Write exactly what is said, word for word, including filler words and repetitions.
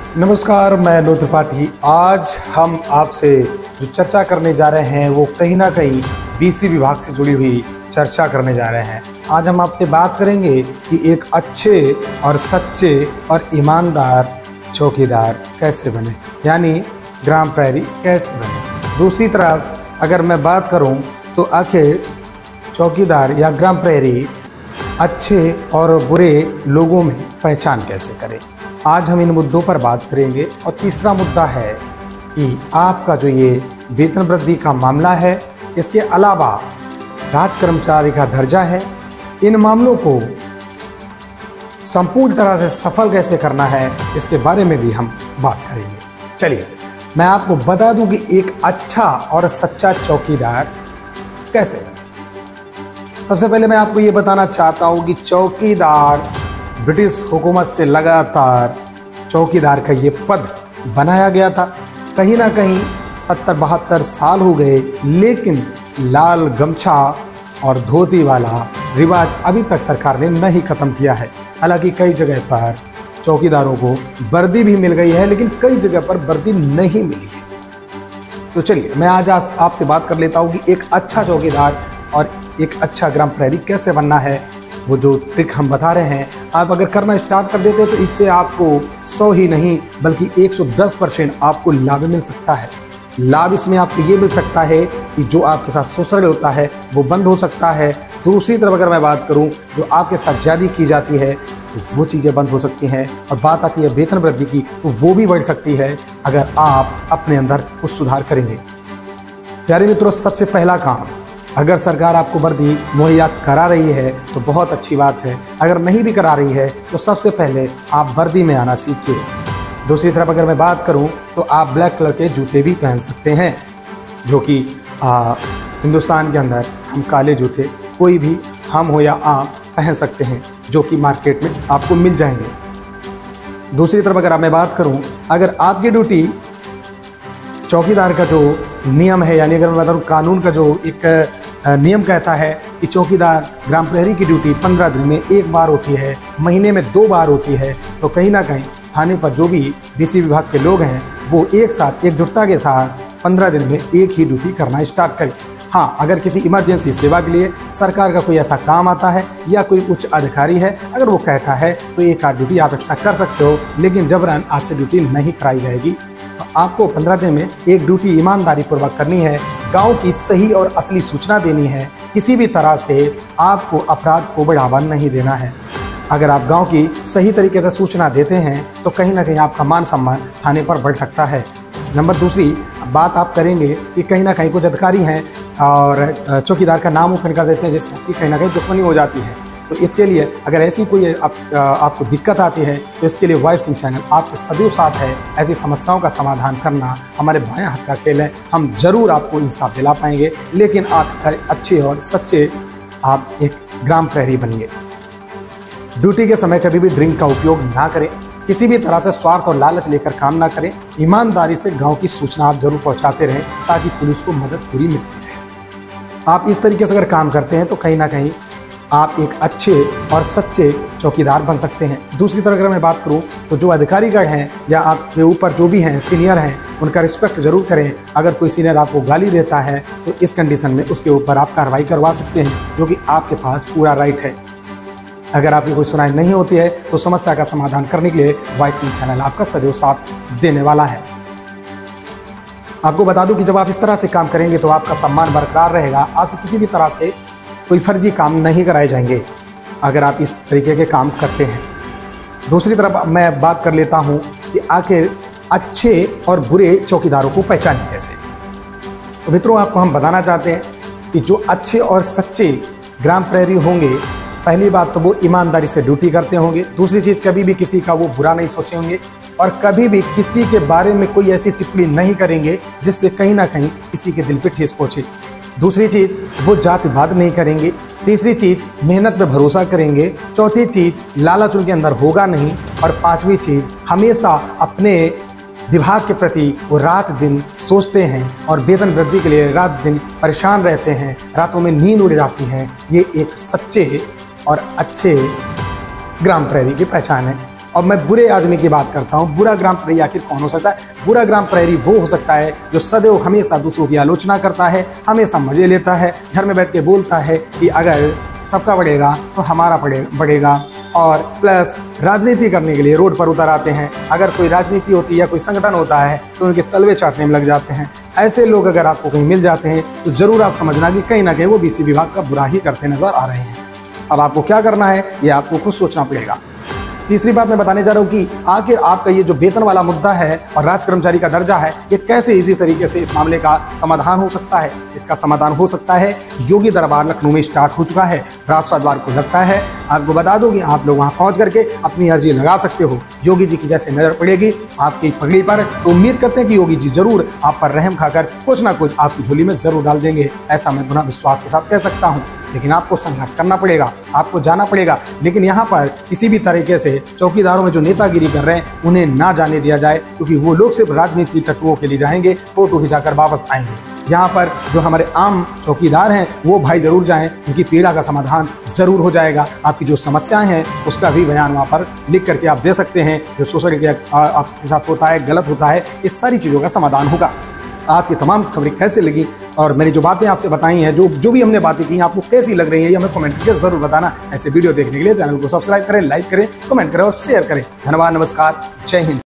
नमस्कार, मैं अनूप त्रिपाठी। आज हम आपसे जो चर्चा करने जा रहे हैं वो कहीं ना कहीं बीसी विभाग से जुड़ी हुई चर्चा करने जा रहे हैं। आज हम आपसे बात करेंगे कि एक अच्छे और सच्चे और ईमानदार चौकीदार कैसे बने, यानी ग्राम प्रहरी कैसे बने। दूसरी तरफ अगर मैं बात करूं तो आखिर चौकीदार या ग्राम प्रहरी अच्छे और बुरे लोगों में पहचान कैसे करें। आज हम इन मुद्दों पर बात करेंगे। और तीसरा मुद्दा है कि आपका जो ये वेतन वृद्धि का मामला है, इसके अलावा राज कर्मचारी का दर्जा है, इन मामलों को संपूर्ण तरह से सफल कैसे करना है, इसके बारे में भी हम बात करेंगे। चलिए मैं आपको बता दूं कि एक अच्छा और सच्चा चौकीदार कैसे बने। सबसे पहले मैं आपको ये बताना चाहता हूँ कि चौकीदार ब्रिटिश हुकूमत से लगातार चौकीदार का ये पद बनाया गया था। कहीं ना कहीं सत्तर बहत्तर साल हो गए, लेकिन लाल गमछा और धोती वाला रिवाज अभी तक सरकार ने नहीं ख़त्म किया है। हालांकि कई जगह पर चौकीदारों को वर्दी भी मिल गई है, लेकिन कई जगह पर वर्दी नहीं मिली है। तो चलिए मैं आज आपसे बात कर लेता हूँ कि एक अच्छा चौकीदार और एक अच्छा ग्राम प्रहरी कैसे बनना है। वो जो ट्रिक हम बता रहे हैं, आप अगर करना स्टार्ट कर देते हैं तो इससे आपको सौ ही नहीं बल्कि एक सौ दस परसेंट आपको लाभ मिल सकता है। लाभ इसमें आपको ये मिल सकता है कि जो आपके साथ शोषण होता है वो बंद हो सकता है। दूसरी तरफ अगर मैं बात करूं, जो आपके साथ ज्यादती की जाती है तो वो चीज़ें बंद हो सकती हैं। और बात आती है वेतन वृद्धि की, तो वो भी बढ़ सकती है अगर आप अपने अंदर कुछ सुधार करेंगे। प्यारे मित्रों, सबसे पहला काम, अगर सरकार आपको वर्दी मुहैया करा रही है तो बहुत अच्छी बात है। अगर नहीं भी करा रही है तो सबसे पहले आप वर्दी में आना सीखिए। दूसरी तरफ अगर मैं बात करूं तो आप ब्लैक कलर के जूते भी पहन सकते हैं, जो कि हिंदुस्तान के अंदर हम काले जूते कोई भी हम हो या आप पहन सकते हैं, जो कि मार्केट में आपको मिल जाएंगे। दूसरी तरफ अगर मैं बात करूं, अगर आपकी ड्यूटी चौकीदार का जो नियम है, यानी अगर मैं बता दूं कानून का जो एक नियम कहता है कि चौकीदार ग्राम प्रहरी की ड्यूटी पंद्रह दिन में एक बार होती है, महीने में दो बार होती है, तो कहीं ना कहीं थाने पर जो भी बीसी विभाग के लोग हैं वो एक साथ एकजुटता के साथ पंद्रह दिन में एक ही ड्यूटी करना स्टार्ट करें। हाँ, अगर किसी इमरजेंसी सेवा के लिए सरकार का कोई ऐसा काम आता है या कोई उच्च अधिकारी है, अगर वो कहता है तो एक आध ड्यूटी आप एक्स्ट्रा कर सकते हो, लेकिन जबरन आपसे ड्यूटी नहीं कराई जाएगी। आपको पंद्रह दिन में एक ड्यूटी ईमानदारी पूर्वक करनी है। गांव की सही और असली सूचना देनी है। किसी भी तरह से आपको अपराध को बढ़ावा नहीं देना है। अगर आप गांव की सही तरीके से सूचना देते हैं तो कहीं ना कहीं आपका मान सम्मान थाने पर बढ़ सकता है। नंबर दूसरी बात आप करेंगे कि कहीं ना कहीं कुछ अधिकारी हैं और चौकीदार का नाम ओपन कर देते हैं, जिससे आपकी कहीं ना कहीं दुश्मनी हो जाती है। तो इसके लिए अगर ऐसी कोई आप, आपको दिक्कत आती है तो इसके लिए वॉइस किंग चैनल आपके सदैव साथ है। ऐसी समस्याओं का समाधान करना हमारे बायां हाथ का खेल है। हम जरूर आपको इंसाफ दिला पाएंगे, लेकिन आप अच्छे और सच्चे आप एक ग्राम प्रहरी बनिए। ड्यूटी के समय कभी भी ड्रिंक का उपयोग ना करें। किसी भी तरह से स्वार्थ और लालच लेकर काम ना करें। ईमानदारी से गाँव की सूचना आप जरूर पहुँचाते रहें ताकि पुलिस को मदद पूरी मिलती रहे। आप इस तरीके से अगर काम करते हैं तो कहीं ना कहीं आप एक अच्छे और सच्चे चौकीदार बन सकते हैं। दूसरी तरफ अगर मैं बात करूं तो जो अधिकारी का हैं या आपके ऊपर जो भी हैं सीनियर हैं, उनका रिस्पेक्ट जरूर करें। अगर कोई सीनियर आपको गाली देता है तो इस कंडीशन में उसके ऊपर आप कार्रवाई करवा सकते हैं, जो कि आपके पास पूरा राइट है। अगर आपकी कोई सुनाई नहीं होती है तो समस्या का समाधान करने के लिए वॉइस किंग चैनल आपका सदैव साथ देने वाला है। आपको बता दूं कि जब आप इस तरह से काम करेंगे तो आपका सम्मान बरकरार रहेगा। आपसे किसी भी तरह से कोई फर्जी काम नहीं कराए जाएंगे अगर आप इस तरीके के काम करते हैं। दूसरी तरफ मैं बात कर लेता हूं कि आखिर अच्छे और बुरे चौकीदारों को पहचानें कैसे। तो मित्रों, आपको हम बताना चाहते हैं कि जो अच्छे और सच्चे ग्राम प्रहरी होंगे, पहली बात तो वो ईमानदारी से ड्यूटी करते होंगे। दूसरी चीज़, कभी भी किसी का वो बुरा नहीं सोचे होंगे और कभी भी किसी के बारे में कोई ऐसी टिप्पणी नहीं करेंगे जिससे कहीं ना कहीं किसी के दिल पे ठेस पहुँचे। दूसरी चीज़, वो जातिवाद नहीं करेंगे। तीसरी चीज़, मेहनत पे भरोसा करेंगे। चौथी चीज़, लालच उनके अंदर होगा नहीं। और पांचवी चीज़, हमेशा अपने विभाग के प्रति वो रात दिन सोचते हैं और वेतन वृद्धि के लिए रात दिन परेशान रहते हैं, रातों में नींद उड़ जाती है। ये एक सच्चे और अच्छे ग्राम प्रहरी की पहचान है। और मैं बुरे आदमी की बात करता हूँ। बुरा ग्राम प्रहरी आखिर कौन हो सकता है? बुरा ग्राम प्रहरी वो हो सकता है जो सदैव हमेशा दूसरों की आलोचना करता है, हमेशा मजे लेता है, घर में बैठ के बोलता है कि अगर सबका बढ़ेगा तो हमारा बढ़ेगा, और प्लस राजनीति करने के लिए रोड पर उतर आते हैं। अगर कोई राजनीति होती है या कोई संगठन होता है तो उनके तलवे चाटने में लग जाते हैं। ऐसे लोग अगर आपको कहीं मिल जाते हैं तो ज़रूर आप समझना कि कहीं ना कहीं वो बीसी विभाग का बुरा ही करते नजर आ रहे हैं। अब आपको क्या करना है ये आपको खुद सोचना पड़ेगा। तीसरी बात मैं बताने जा रहा हूँ कि आखिर आपका ये जो वेतन वाला मुद्दा है और राज कर्मचारी का दर्जा है, ये कैसे इसी तरीके से इस मामले का समाधान हो सकता है। इसका समाधान हो सकता है, योगी दरबार लखनऊ में स्टार्ट हो चुका है, बृहस्पतिवार को लगता है। आपको बता दूं कि आप लोग वहाँ पहुँच करके अपनी अर्जी लगा सकते हो। योगी जी की जैसे नज़र पड़ेगी आपकी पगड़ी पर तो उम्मीद करते हैं कि योगी जी जरूर आप पर रहम खाकर कुछ ना कुछ आपकी झोली में जरूर डाल देंगे, ऐसा मैं पूरा विश्वास के साथ कह सकता हूँ। लेकिन आपको संघर्ष करना पड़ेगा, आपको जाना पड़ेगा। लेकिन यहाँ पर किसी भी तरीके से चौकीदारों में जो नेतागिरी कर रहे हैं उन्हें ना जाने दिया जाए, क्योंकि वो लोग सिर्फ राजनीति टट्टुओं के लिए जाएंगे, फोटो खिंचाकर वापस आएंगे। यहाँ पर जो हमारे आम चौकीदार हैं वो भाई जरूर जाएं, उनकी पीड़ा का समाधान जरूर हो जाएगा। आपकी जो समस्याएं हैं उसका भी बयान वहाँ पर लिख करके आप दे सकते हैं। जो सोशल के आपके साथ होता है, गलत होता है, इस सारी चीज़ों का समाधान होगा। आज की तमाम खबरें कैसे लगी और मैंने जो बातें आपसे बताई हैं, जो जो भी हमने बातें की आपको कैसी लग रही है, ये हमें कमेंट करके जरूर बताना। ऐसे वीडियो देखने के लिए चैनल को सब्सक्राइब करें, लाइक करें, कमेंट करें और शेयर करें। धन्यवाद, नमस्कार, जय हिंद।